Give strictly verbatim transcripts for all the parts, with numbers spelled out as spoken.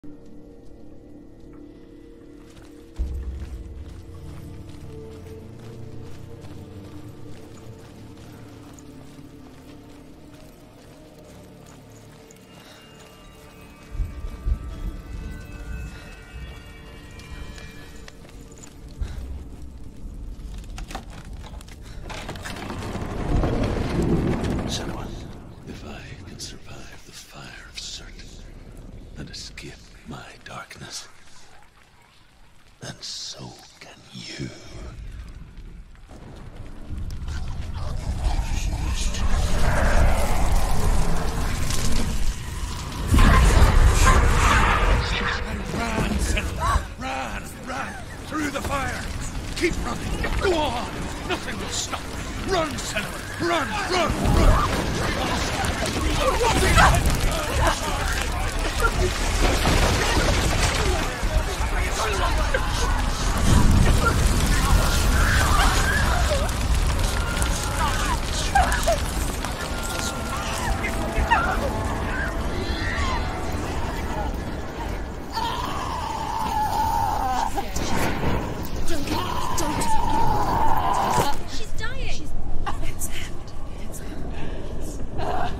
Senua, if I can survive the fire of Sutr and escape my darkness, then so can you. Run, Senua! Run! Run! Through the fire! Keep running! Go on! Nothing will stop! Run, Senua! Run! Run! She's dying! She's... It's happened. It's happened.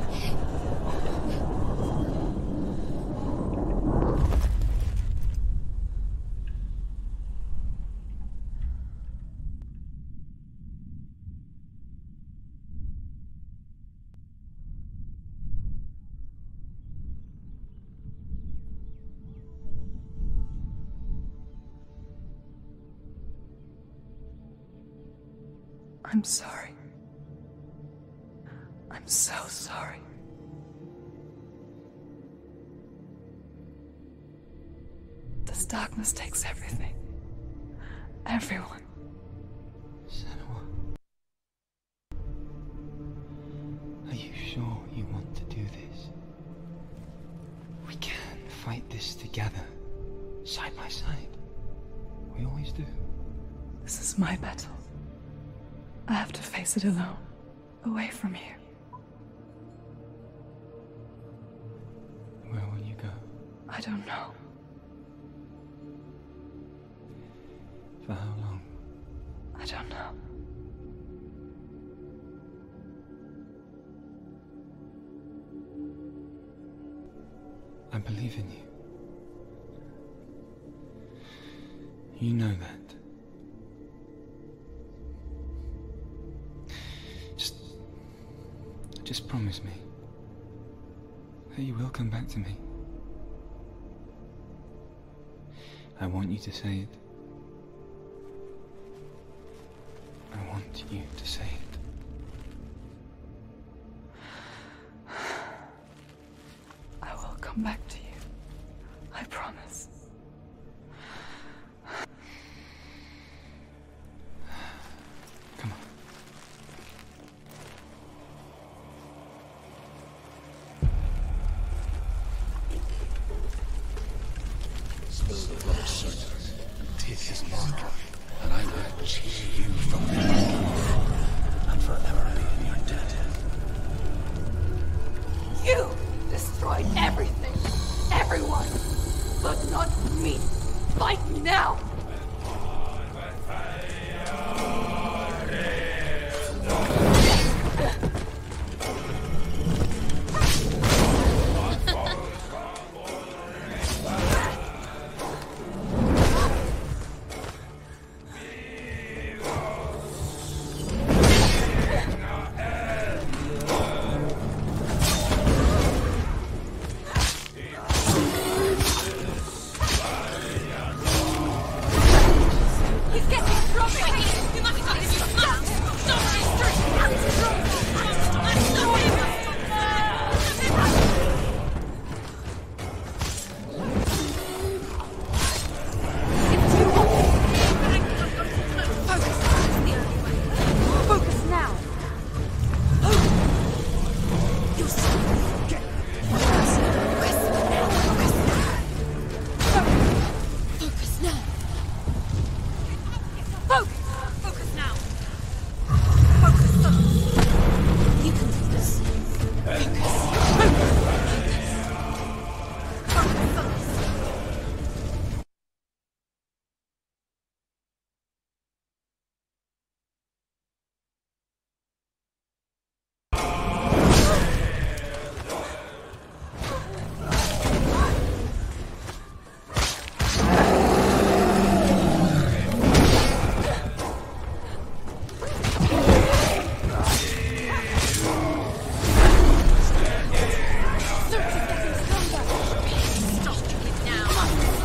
I'm sorry. I'm so sorry. This darkness takes everything. Everyone. Senua. Are you sure you want to do this? We can fight this together, side by side. We always do. This is my battle. I have to face it alone, away from here. Where will you go? I don't know. For how long? I don't know. I believe in you. You know that. Just... Just promise me that you will come back to me. I want you to say it. I want you to say it. I will come back to you. I promise. Come on. Spill the blood of Sutr and take his mark, and I will achieve you from him and forever be in your debt. You destroyed everything, everyone, but not me. Fight now!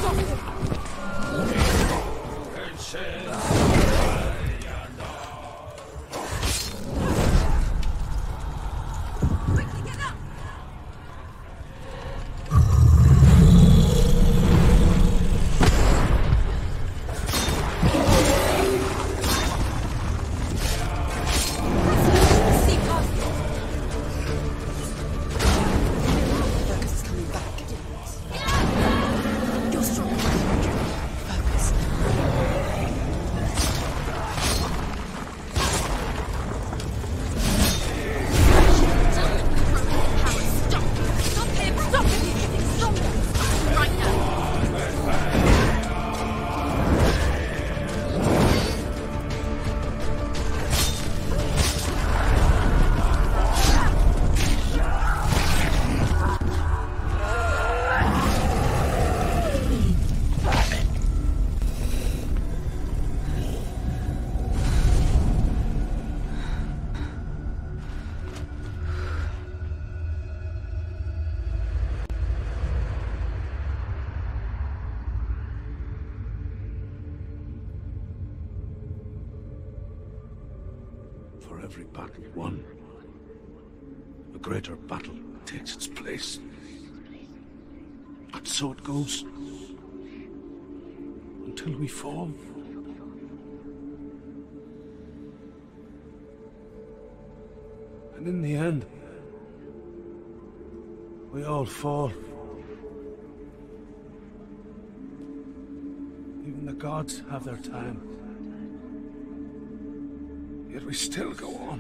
For every battle won, a greater battle takes its place. And so it goes. Until we fall. And in the end, we all fall. Even the gods have their time. Yet we still go on.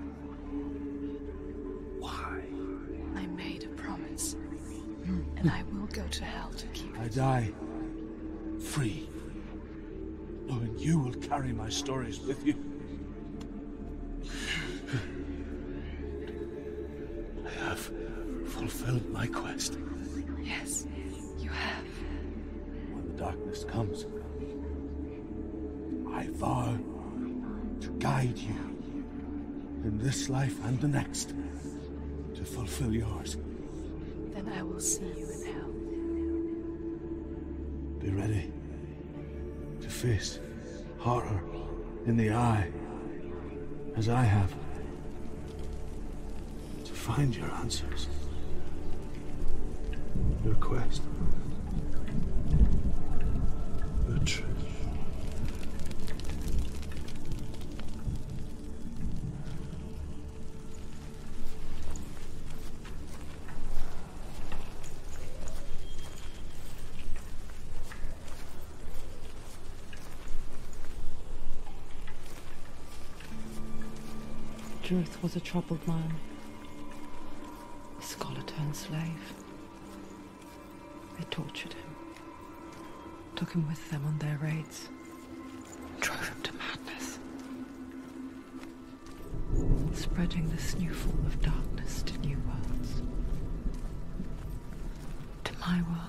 Why? I made a promise. And I will go to hell to keep it. I die free, knowing you will carry my stories with you. I have fulfilled my quest. Yes, you have. When the darkness comes, I vow to guide you in this life and the next to fulfill yours. Then I will see you in hell. Be ready to face horror in the eye, as I have, to find your answers, your quest, your truth. Druth was a troubled man, a scholar turned slave. They tortured him, took him with them on their raids, drove him to madness, spreading this new form of darkness to new worlds, to my world.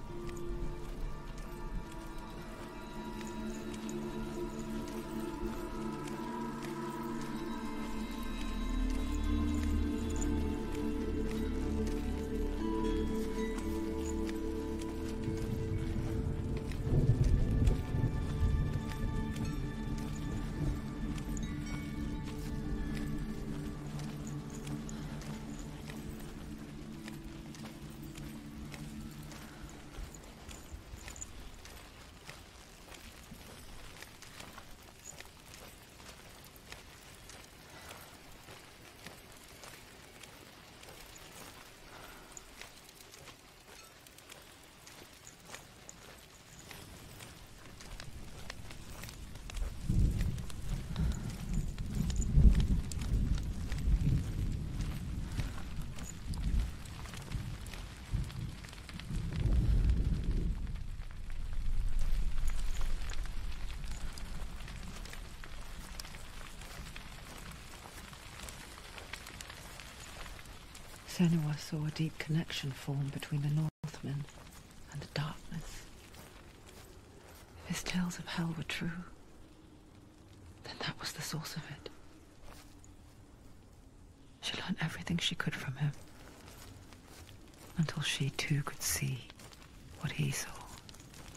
Senua saw a deep connection form between the Northmen and the darkness. If his tales of hell were true, then that was the source of it. She learned everything she could from him, until she too could see what he saw.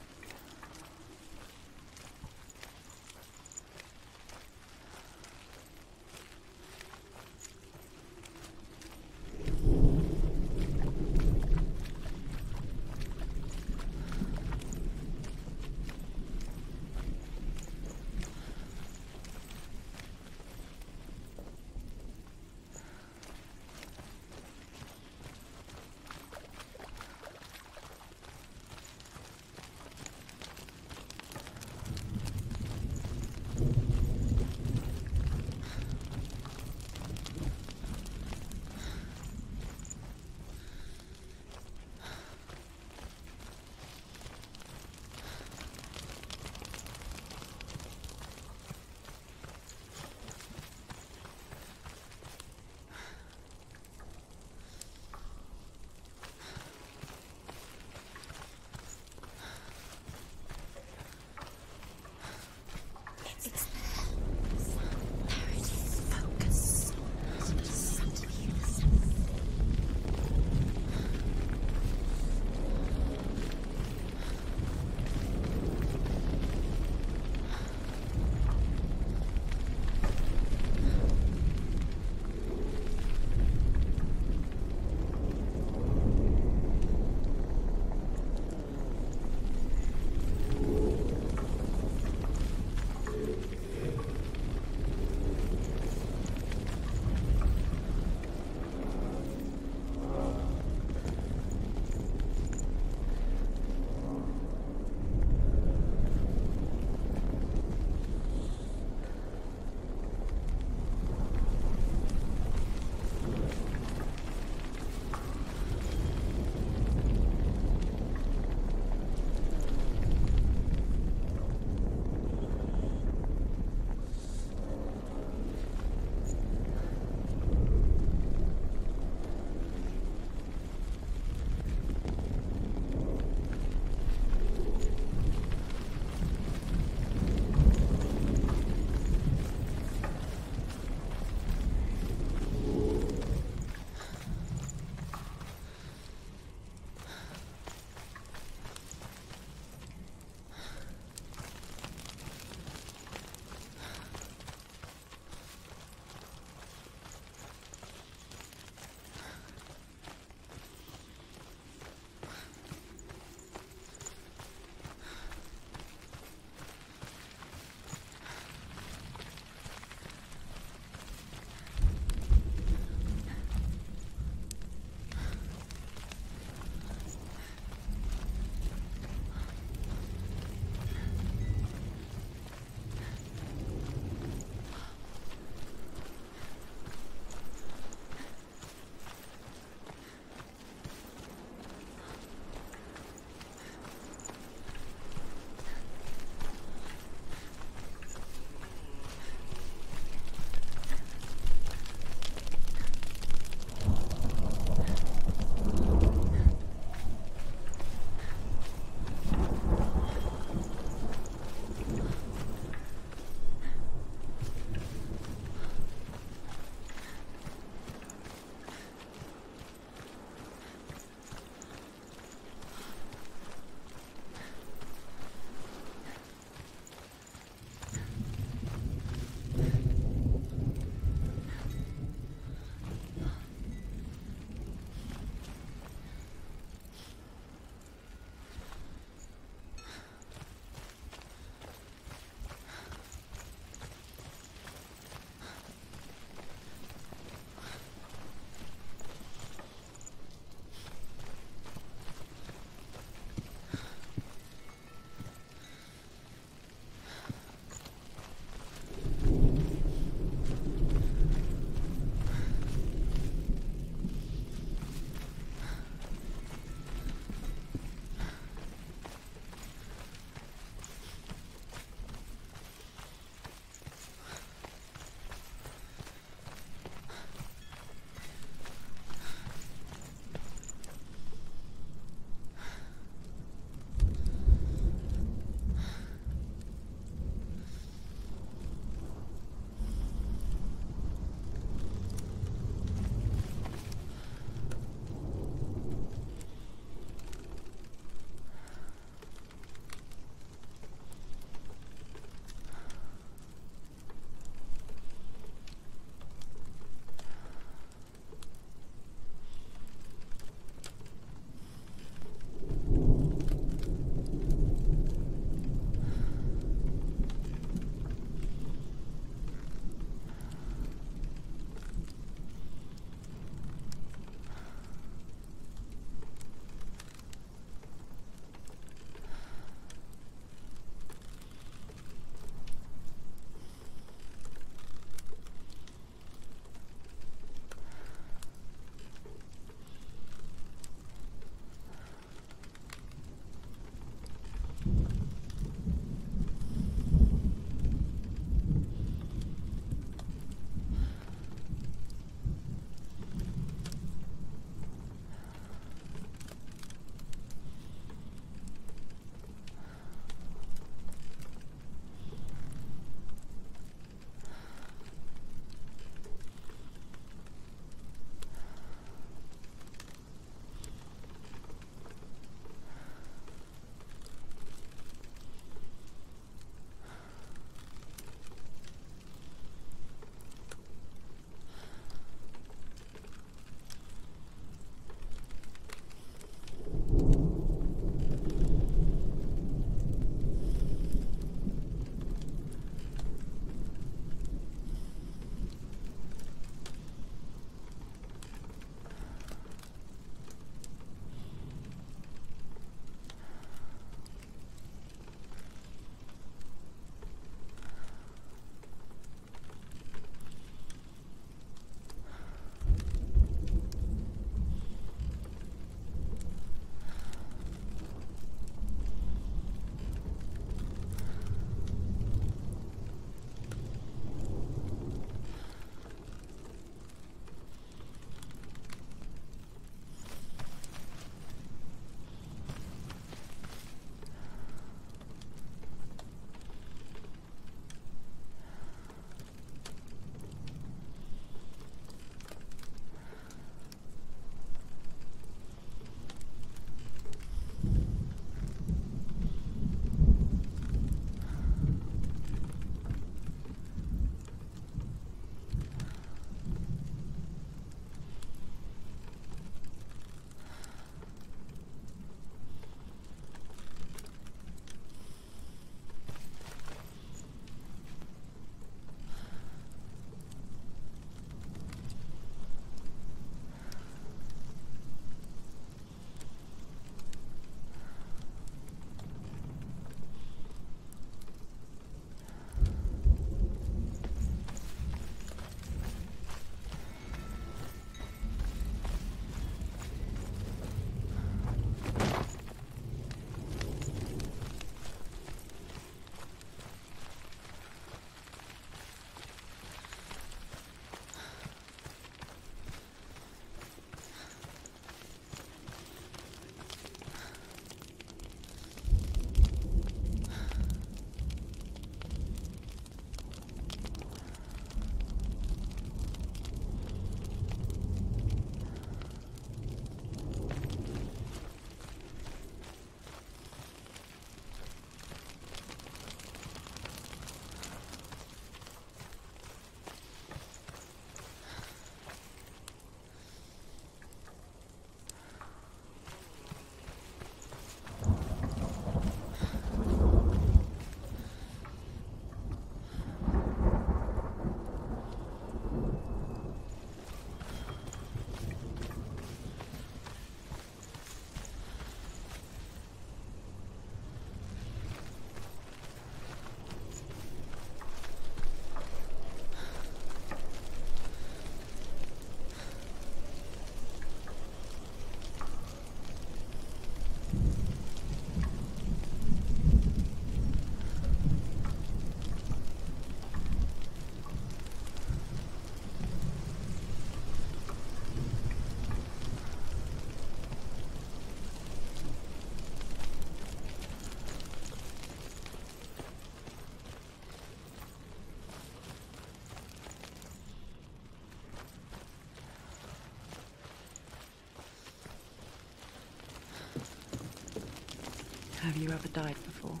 Have you ever died before?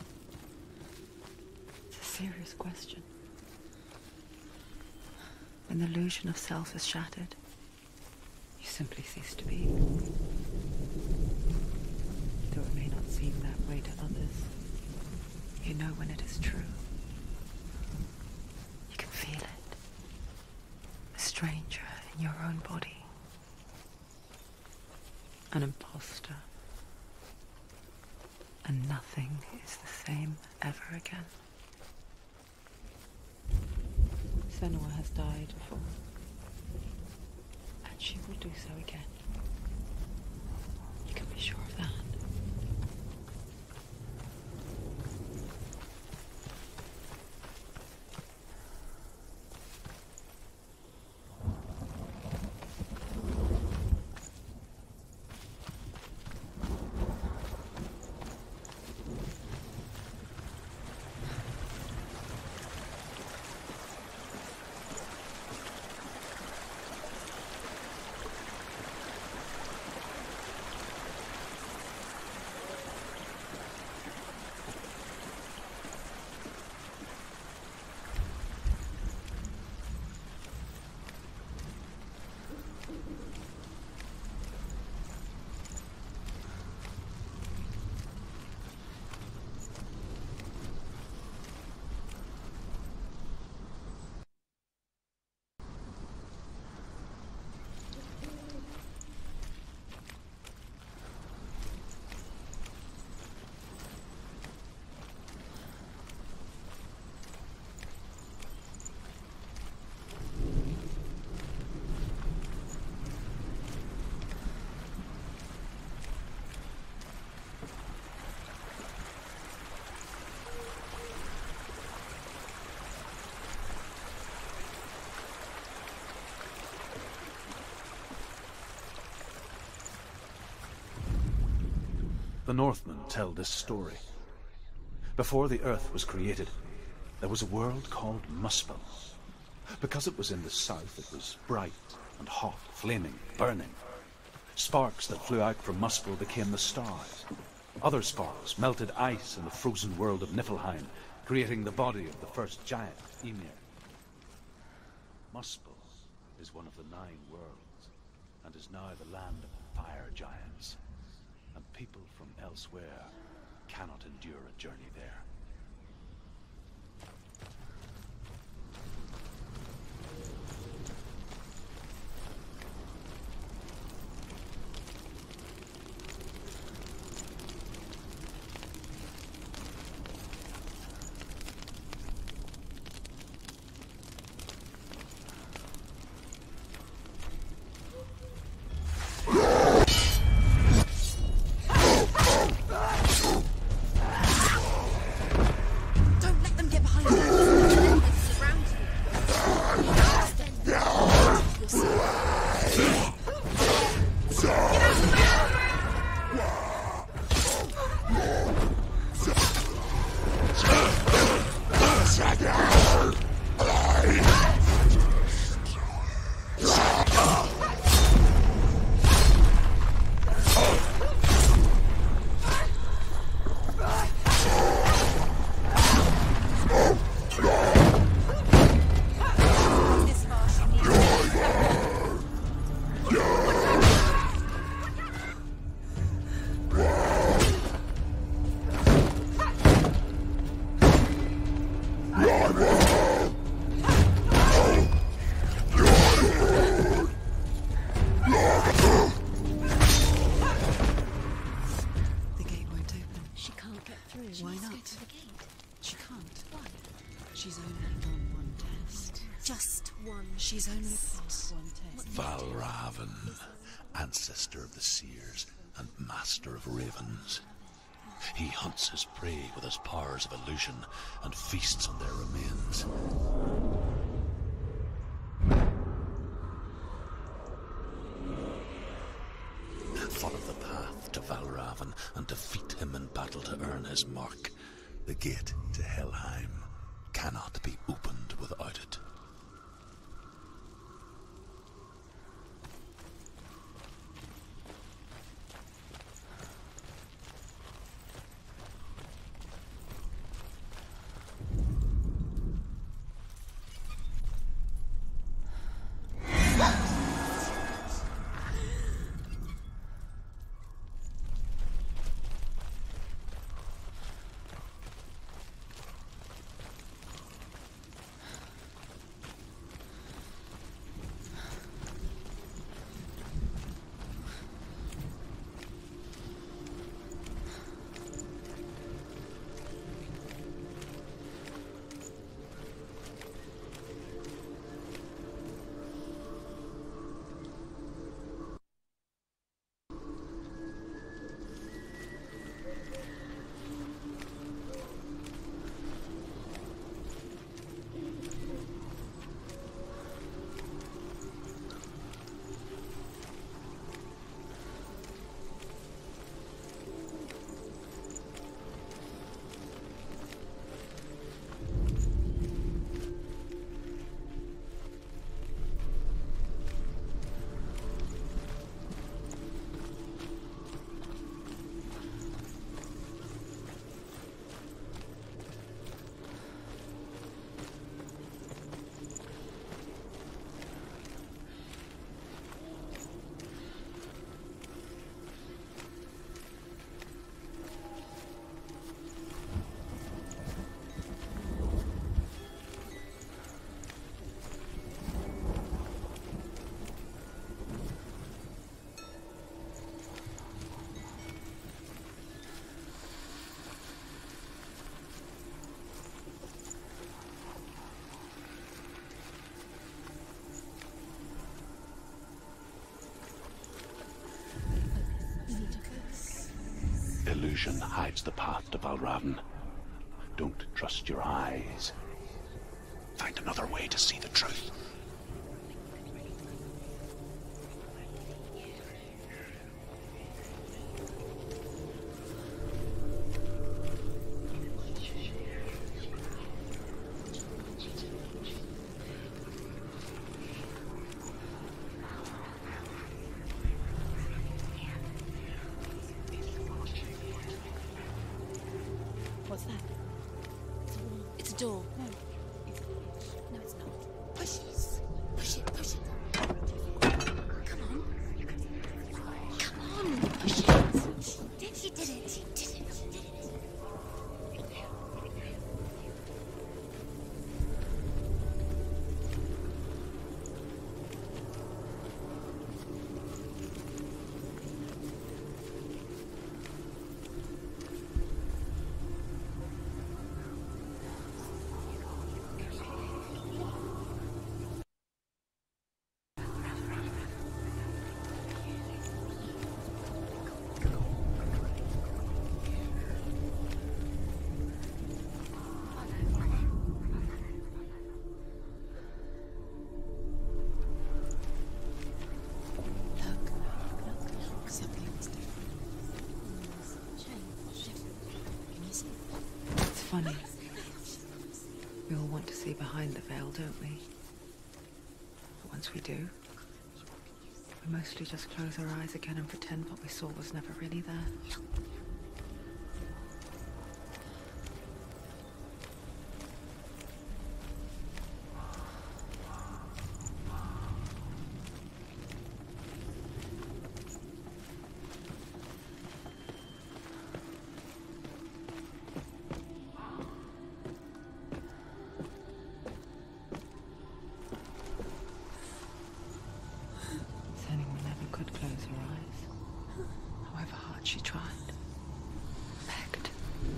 It's a serious question. When the illusion of self is shattered, you simply cease to be. Though it may not seem that way to others, you know when it is true. You can feel it. A stranger in your own body. An imposter. And nothing is the same ever again. Senua has died before. And she will do so again. You can be sure of that. The Northmen tell this story. Before the earth was created, there was a world called Muspel. Because it was in the south, it was bright and hot, flaming, burning. Sparks that flew out from Muspel became the stars. Other sparks melted ice in the frozen world of Niflheim, creating the body of the first giant, Ymir. Muspel is one of the nine worlds, and is now the land of fire giants. And people from elsewhere cannot endure a journey there. She's only passed one test. Valravan, ancestor of the seers and master of ravens. He hunts his prey with his powers of illusion and feasts on their remains. Follow the path to Valravan and defeat him in battle to earn his mark. The gate to Helheim cannot be opened without it. illusion hides the path to Valravn. Don't trust your eyes. Find another way to see the truth. What's that? It's a wall. It's a door. No. It's... No, it's not. Push it. Push it, push it. Come on. Come on, push it. Did you did it? You did it. You did it. Funny. We all want to see behind the veil, don't we? But once we do, we mostly just close our eyes again and pretend what we saw was never really there. She tried. Begged.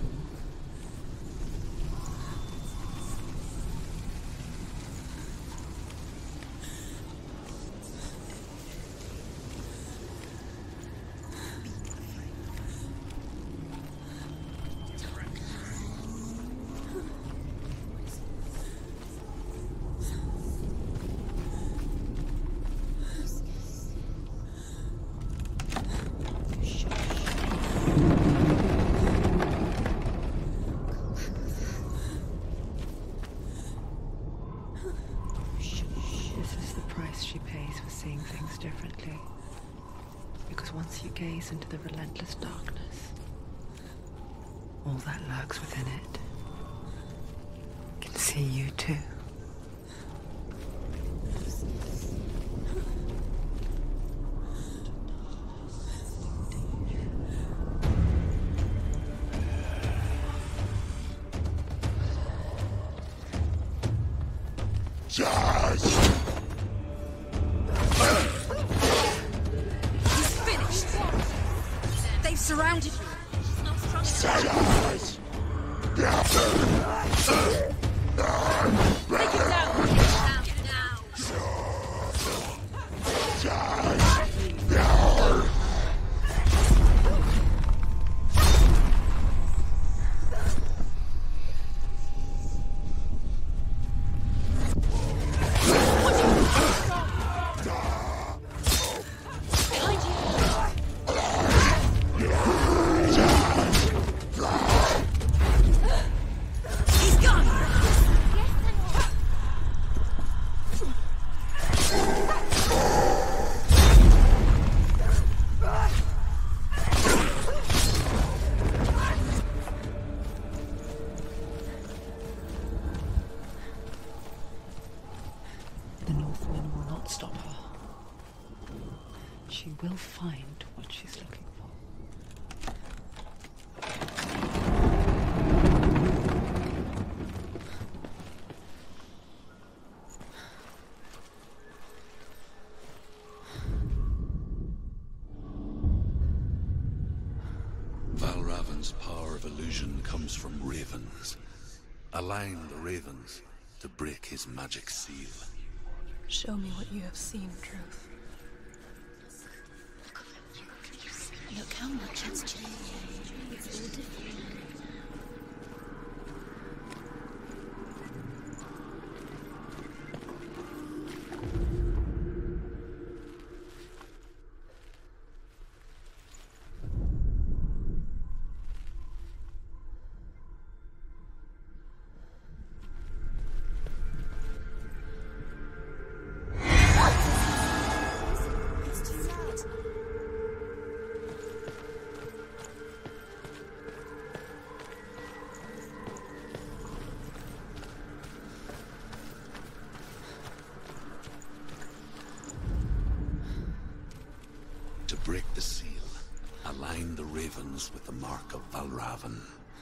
She pays for seeing things differently. Because once you gaze into the relentless darkness, all that lurks within it can see you too. Surrounded you. She's not strong enough. Take it down. Get it down. Stop her. She will find what she's looking for. Valravn's power of illusion comes from ravens. Align the ravens to break his magic seal. Show me what you have seen, Truth. Look how much it's changed. Align the ravens with the mark of Valravan.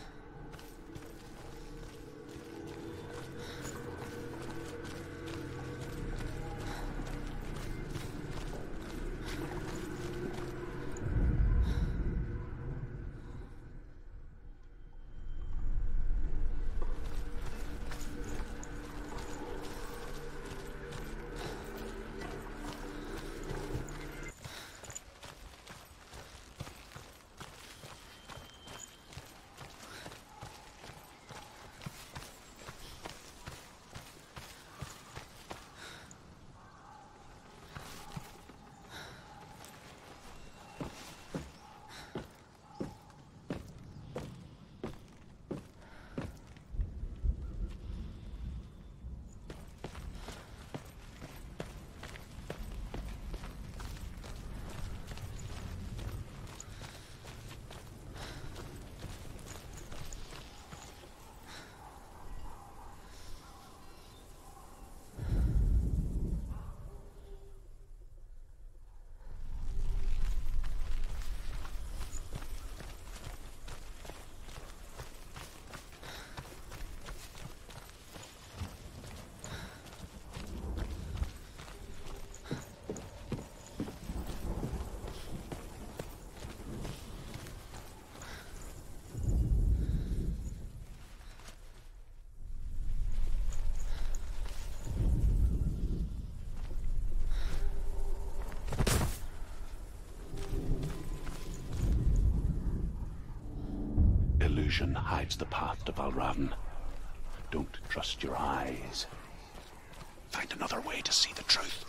Illusion hides the path to Valravan. Don't trust your eyes. Find another way to see the truth.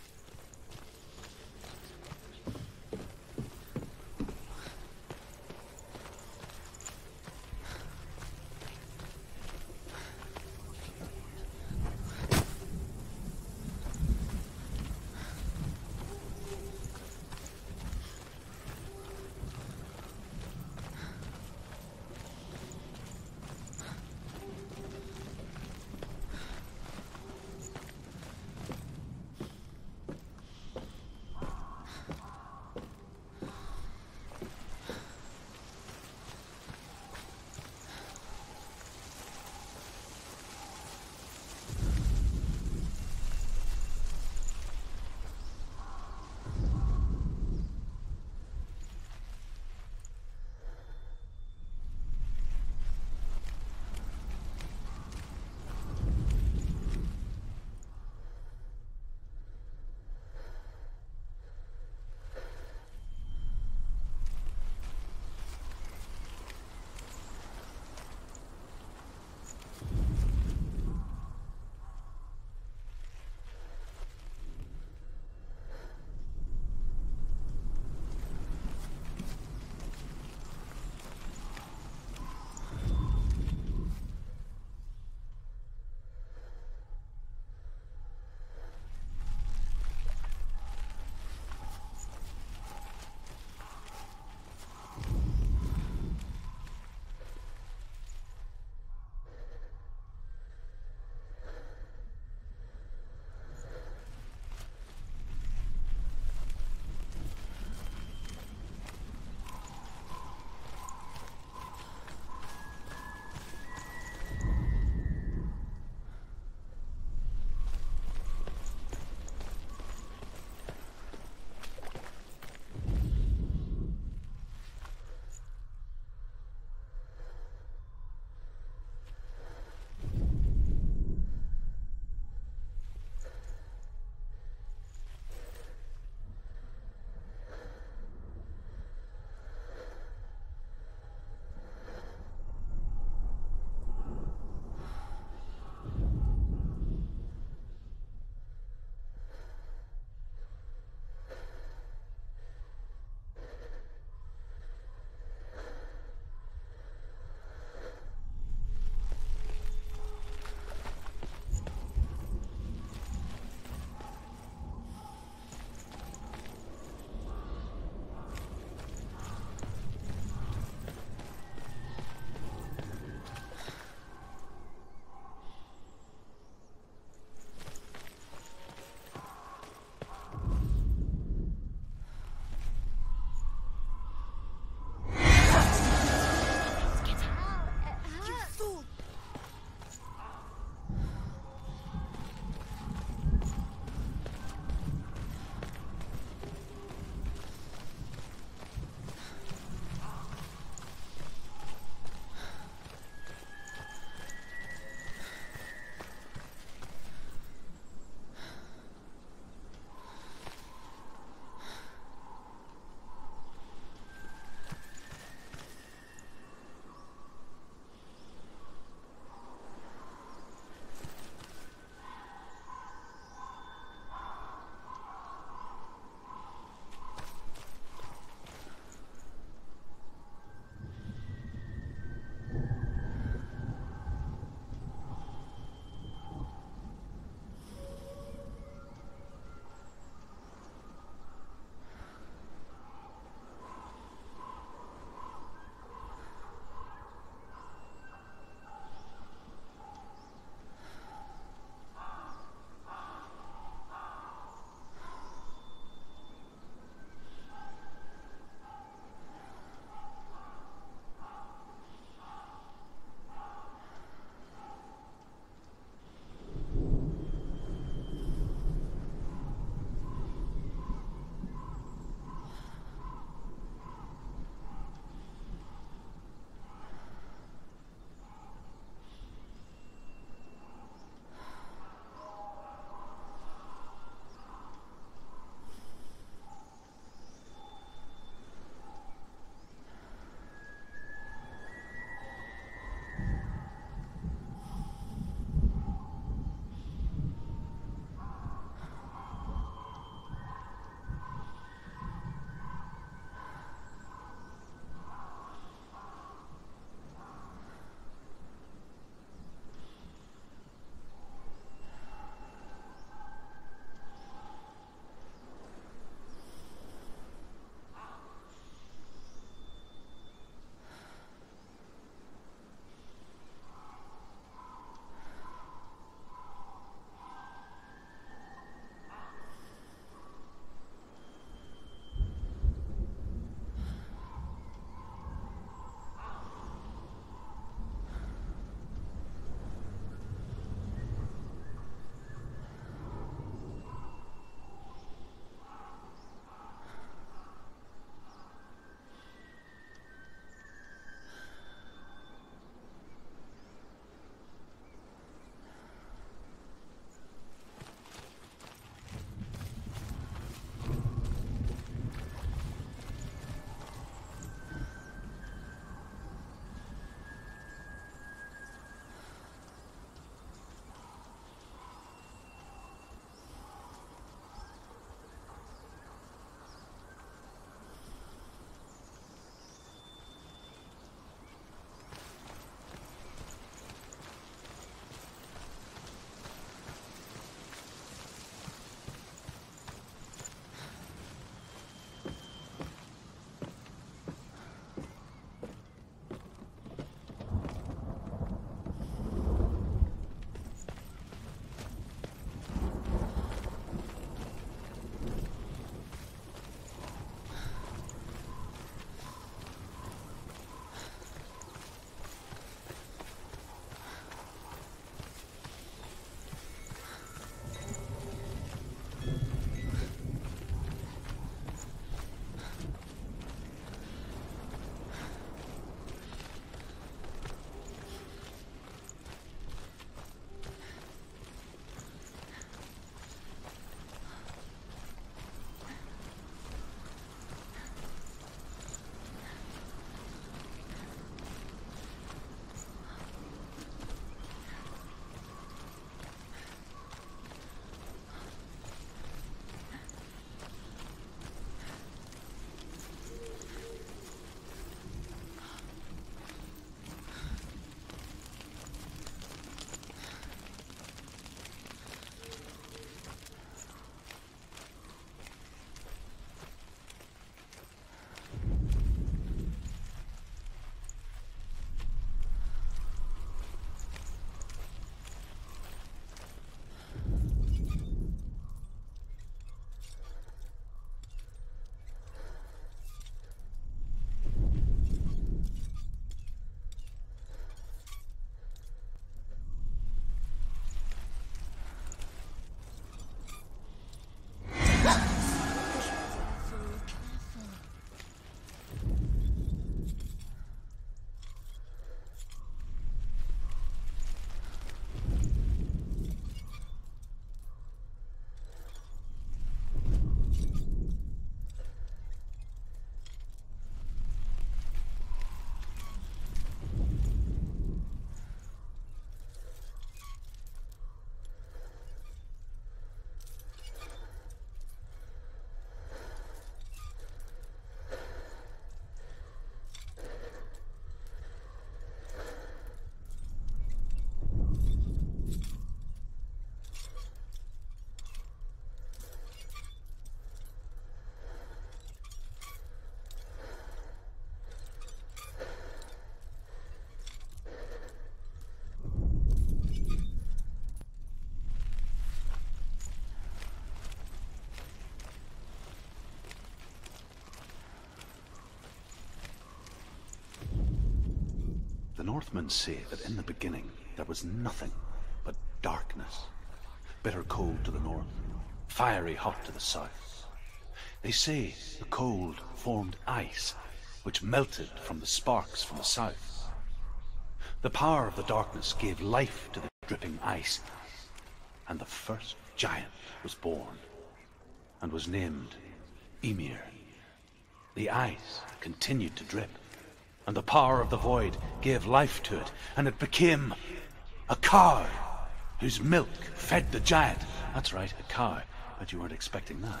Northmen say that in the beginning there was nothing but darkness. Bitter cold to the north, fiery hot to the south. They say the cold formed ice, which melted from the sparks from the south. The power of the darkness gave life to the dripping ice, and the first giant was born, and was named Ymir. The ice continued to drip, and the power of the void gave life to it, and it became a cow, whose milk fed the giant. That's right, a cow. Bet you weren't expecting that.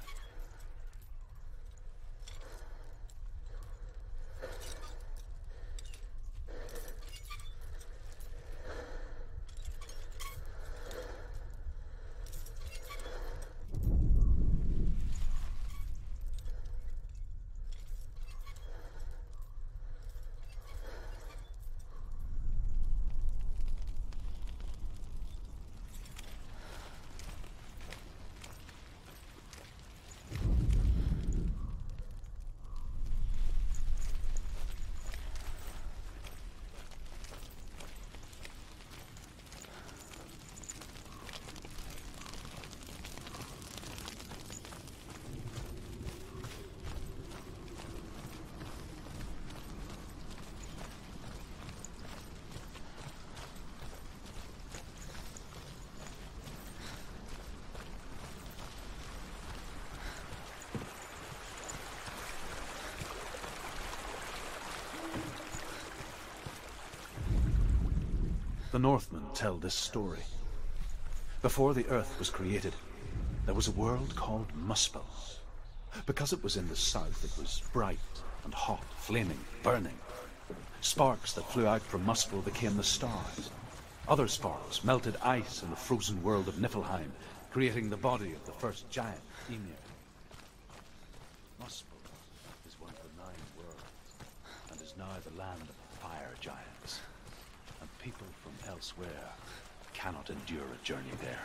The Northmen tell this story. Before the earth was created, there was a world called Muspel. Because it was in the south, it was bright and hot, flaming, burning. Sparks that flew out from Muspel became the stars. Other sparks melted ice in the frozen world of Niflheim, creating the body of the first giant, Ymir. Muspel is one of the nine worlds, and is now the land of the fire giants. And people from elsewhere cannot endure a journey there.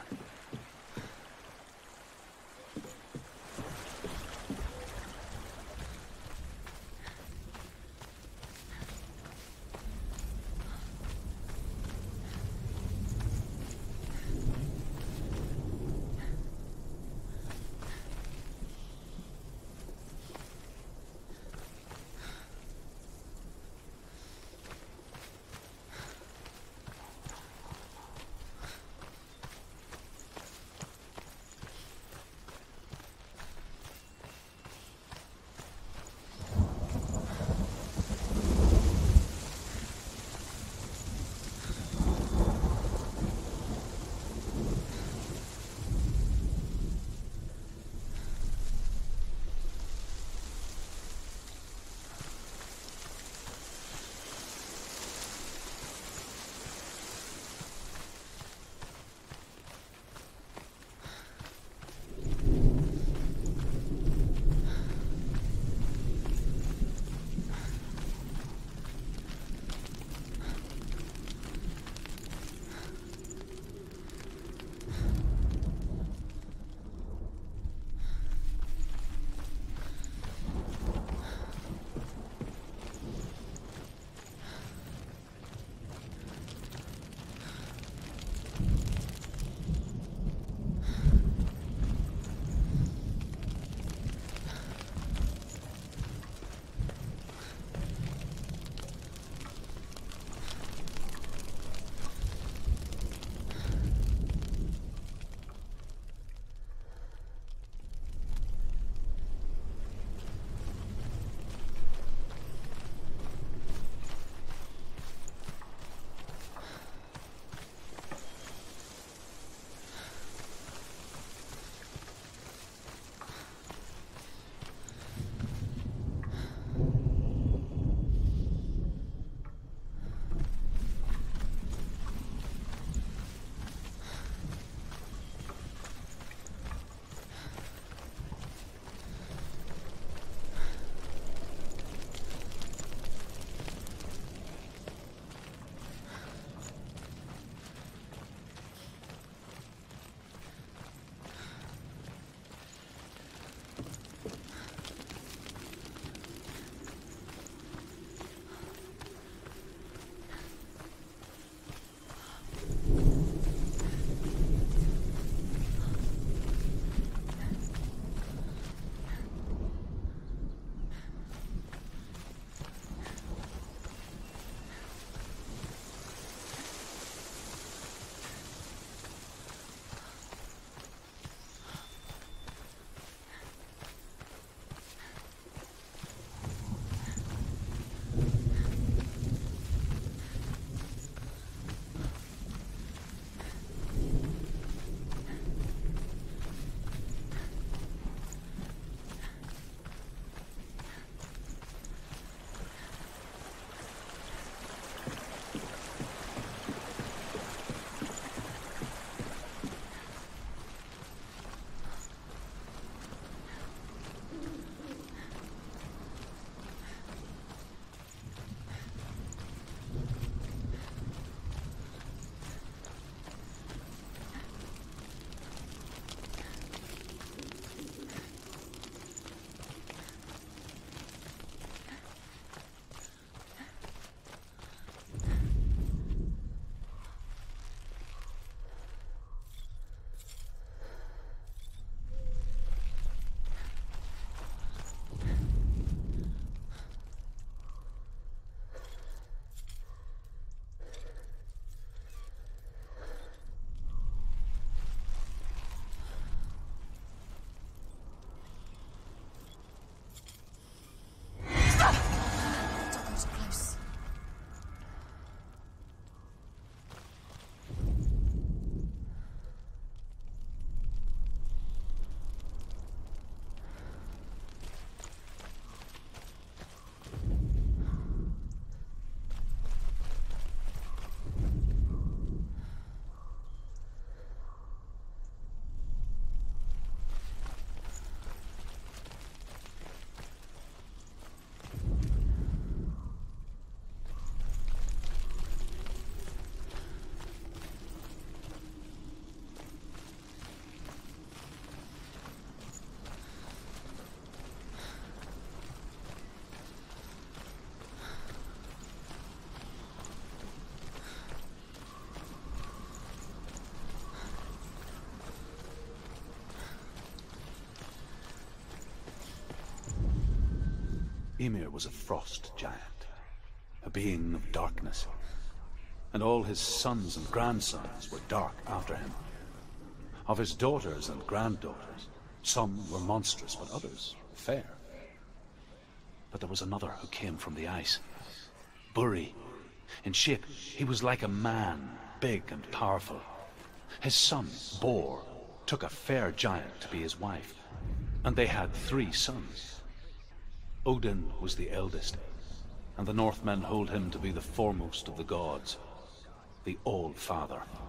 Ymir was a frost giant, a being of darkness, and all his sons and grandsons were dark after him. Of his daughters and granddaughters, some were monstrous, but others fair. But there was another who came from the ice. Buri. In shape, he was like a man, big and powerful. His son, Bor, took a fair giant to be his wife, and they had three sons. Odin was the eldest, and the Northmen hold him to be the foremost of the gods, the All-Father.